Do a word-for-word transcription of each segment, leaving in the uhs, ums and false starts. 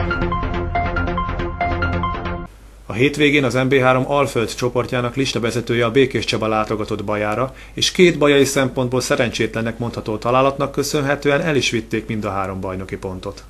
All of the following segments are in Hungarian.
A hétvégén az em bé három Alföld csoportjának listavezetője a Békés Csaba látogatott Bajára, és két bajai szempontból szerencsétlennek mondható találatnak köszönhetően el is vitték mind a három bajnoki pontot.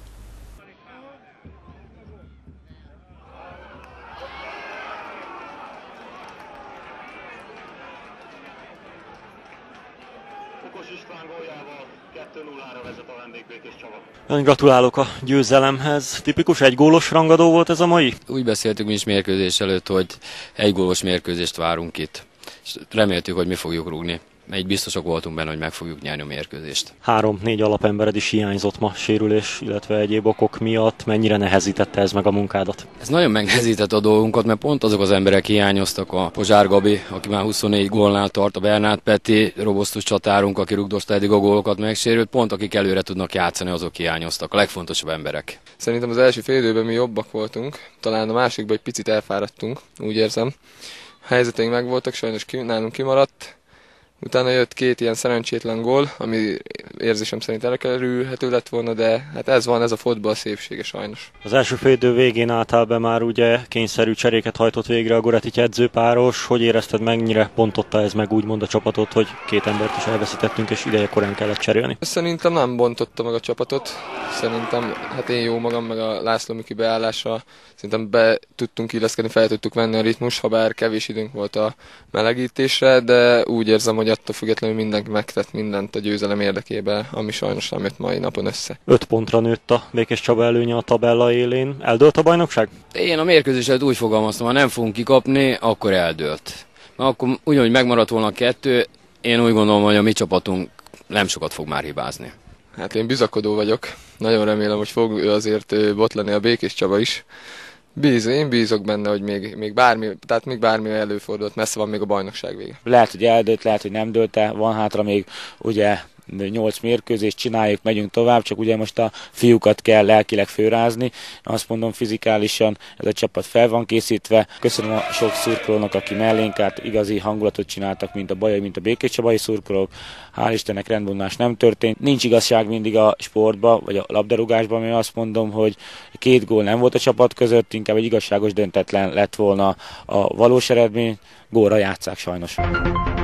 kettő nullára vezet a vendég Békés Csaba. Ön gratulálok a győzelemhez. Tipikus egygólos rangadó volt ez a mai? Úgy beszéltük mi is mérkőzés előtt, hogy egygólos mérkőzést várunk itt. És reméltük, hogy mi fogjuk rúgni. Így biztosak voltunk benne, hogy meg fogjuk nyerni a mérkőzést. Három-négy alapembered is hiányzott ma sérülés, illetve egyéb okok miatt. Mennyire nehezítette ez meg a munkádat? Ez nagyon megnehezített a dolgunkat, mert pont azok az emberek hiányoztak, a Pozsár Gabi, aki már huszonnégy gólnál tart, a Bernát Peti, robosztus csatárunk, aki rugdosta eddig a gólokat, megsérült, pont akik előre tudnak játszani, azok hiányoztak, a legfontosabb emberek. Szerintem az első fél időben mi jobbak voltunk, talán a másikban egy picit elfáradtunk, úgy érzem. A helyzeteink megvoltak, sajnos ki, nálunk kimaradt. Utána jött két ilyen szerencsétlen gól, ami érzésem szerint elkerülhető lett volna, de hát ez van, ez a fotball szépsége sajnos. Az első fél idő végén álltál be már ugye kényszerű cseréket hajtott végre a Goretic edzőpáros. Hogy érezted, mennyire bontotta ez meg úgymond a csapatot, hogy két embert is elveszítettünk és ideje korán kellett cserélni? Szerintem nem bontotta meg a csapatot. Szerintem hát én jó magam, meg a László Miki beállása. Szerintem be tudtunk illeszkedni, fel tudtuk venni a ritmus, ha bár kevés időnk volt a melegítésre, de úgy érzem, hogy attól függetlenül mindenki megtett mindent a győzelem érdekében, ami sajnos nem jött mai napon össze. Öt pontra nőtt a Békés Csaba előnye a tabella élén. Eldőlt a bajnokság? Én a mérkőzés előtt úgy fogalmaztam, ha nem fogunk kikapni, akkor eldőlt. Mert akkor ugyanúgy megmaradt volna a kettő, én úgy gondolom, hogy a mi csapatunk nem sokat fog már hibázni. Hát én bizakodó vagyok. Nagyon remélem, hogy fog azért botlani a Békés Csaba is. Bíz, én bízok benne, hogy még, még bármi, tehát még bármi előfordult, messze van még a bajnokság vége. Lehet, hogy eldőlt, lehet, hogy nem dőlt, van hátra még ugye nyolc mérkőzést csináljuk, megyünk tovább, csak ugye most a fiúkat kell lelkileg főrázni. Azt mondom, fizikálisan ez a csapat fel van készítve. Köszönöm a sok szurkolónak, aki mellénk állt, igazi hangulatot csináltak, mint a bajai, mint a Békés Csabai szurkolók. Hál' Istennek rendvonulás nem történt. Nincs igazság mindig a sportban, vagy a labdarúgásban, mert azt mondom, hogy két gól nem volt a csapat között, inkább egy igazságos döntetlen lett volna a valós eredmény. Gólra játsszák sajnos.